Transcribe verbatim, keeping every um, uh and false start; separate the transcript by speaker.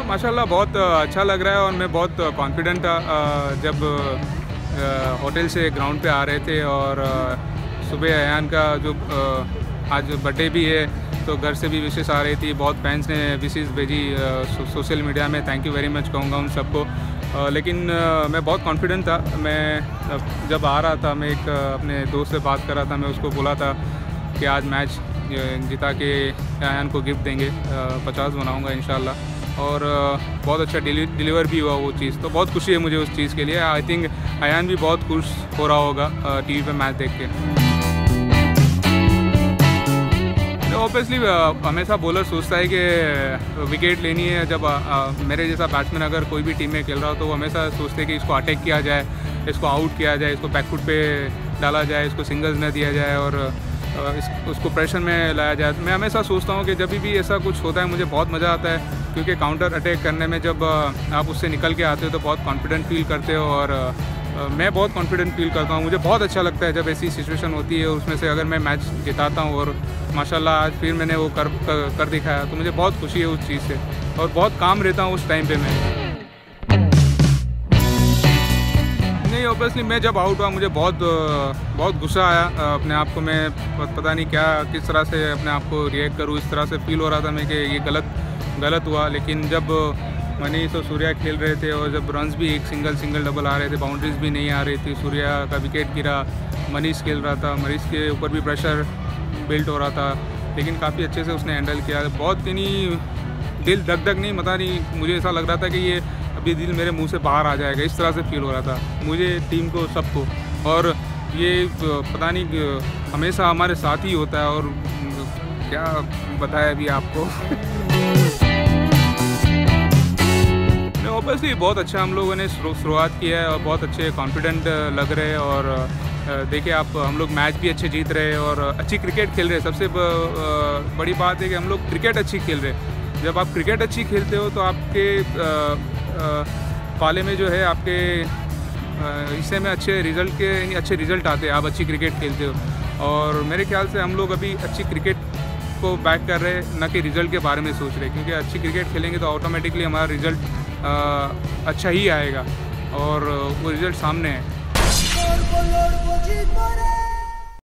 Speaker 1: माशाल्लाह बहुत अच्छा लग रहा है और मैं बहुत कॉन्फिडेंट था जब होटल से ग्राउंड पे आ रहे थे और सुबह अयान का जो आज बर्थडे भी है तो घर से भी विशेष आ रही थी। बहुत फैंस ने विशेष भेजी सो, सोशल मीडिया में। थैंक यू वेरी मच कहूँगा उन सबको। लेकिन मैं बहुत कॉन्फिडेंट था। मैं जब आ रहा था मैं एक अपने दोस्त से बात कर रहा था, मैं उसको बोला था कि आज मैच जिता के अयान को गिफ्ट देंगे, पचास बनाऊँगा इंशाल्लाह। और बहुत अच्छा डिली, डिलीवर भी हुआ वो चीज़, तो बहुत खुशी है मुझे उस चीज़ के लिए। आई थिंक अयान भी बहुत खुश हो रहा होगा टीवी पे मैच देख के। ऑब्वियसली हमेशा बॉलर सोचता है कि विकेट लेनी है। जब आ, आ, मेरे जैसा बैट्समैन अगर कोई भी टीम में खेल रहा हो तो वो हमेशा सोचते हैं कि इसको अटैक किया जाए, इसको आउट किया जाए, इसको बैकफुट पे डाला जाए, इसको सिंगल्स न दिया जाए और इस, उसको प्रेशर में लाया जाए। मैं हमेशा सोचता हूँ कि जब भी ऐसा कुछ होता है मुझे बहुत मज़ा आता है, क्योंकि काउंटर अटैक करने में जब आप उससे निकल के आते हो तो बहुत कॉन्फिडेंट फील करते हो और मैं बहुत कॉन्फिडेंट फील करता हूँ। मुझे बहुत अच्छा लगता है जब ऐसी सिचुएशन होती है, उसमें से अगर मैं मैच जिताता हूँ और माशाल्लाह आज फिर मैंने वो कर कर, कर दिखाया, तो मुझे बहुत खुशी है उस चीज़ से और बहुत काम रहता हूँ उस टाइम पे मैं। नहीं, ऑब्वियसली मैं जब आउट हुआ मुझे बहुत बहुत गुस्सा आया अपने आप को। मैं पता नहीं क्या किस तरह से अपने आप को रिएक्ट करूँ, इस तरह से फील हो रहा था मैं कि ये गलत गलत हुआ। लेकिन जब मनीष और सूर्या खेल रहे थे और जब रन्स भी एक सिंगल सिंगल डबल आ रहे थे, बाउंड्रीज भी नहीं आ रही थी, सूर्या का विकेट गिरा, मनीष खेल रहा था, मनीष के ऊपर भी प्रेशर बिल्ट हो रहा था, लेकिन काफ़ी अच्छे से उसने हैंडल किया। बहुत नहीं दिल धक धक नहीं, पता नहीं, मुझे ऐसा लग रहा था कि ये अभी दिल मेरे मुंह से बाहर आ जाएगा, इस तरह से फील हो रहा था मुझे, टीम को, सबको। और ये पता नहीं हमेशा हमारे साथ ही होता है और क्या बताया अभी आपको। ऑब्वियसली बहुत अच्छा हम लोगों ने शुरुआत किया है और बहुत अच्छे कॉन्फिडेंट लग रहे हैं और देखिए आप, हम लोग मैच भी अच्छे जीत रहे हैं और अच्छी क्रिकेट खेल रहे हैं। सबसे बड़ी बात है कि हम लोग क्रिकेट अच्छी खेल रहे हैं। जब आप क्रिकेट अच्छी खेलते हो तो आपके पाले में जो है, आपके हिस्से में अच्छे रिजल्ट के अच्छे रिजल्ट आते हैं, आप अच्छी क्रिकेट खेलते हो। और मेरे ख्याल से हम लोग अभी अच्छी क्रिकेट को बैक कर रहे हैं, न कि रिज़ल्ट के बारे में सोच रहे, क्योंकि अच्छी क्रिकेट खेलेंगे तो ऑटोमेटिकली हमारा रिज़ल्ट अच्छा ही आएगा और वो रिज़ल्ट सामने है।